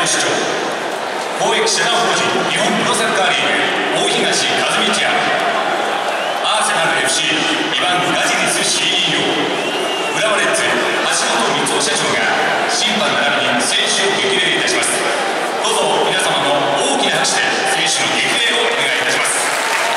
市長、公益社団法人日本プロサッカーリーグ大東和美ちゃん、アーセナル FC イバン・ガジリス CEO、浦和レッズ橋本光夫社長が審判並びに選手を激励いたします。どうぞ皆様の大きな拍手で選手の激励をお願いいたします。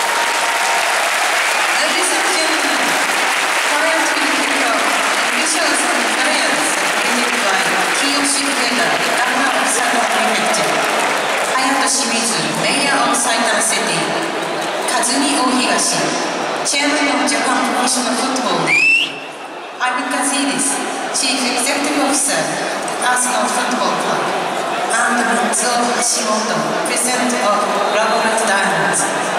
Mayor of Saitama City, Kazumi Ohigashi, Chairman of Japan Professional Football League, Ivan Gazidis, Chief Executive Officer, Arsenal Football Club, and Mitsuo Hashimoto, President of Bravo Red Diamonds.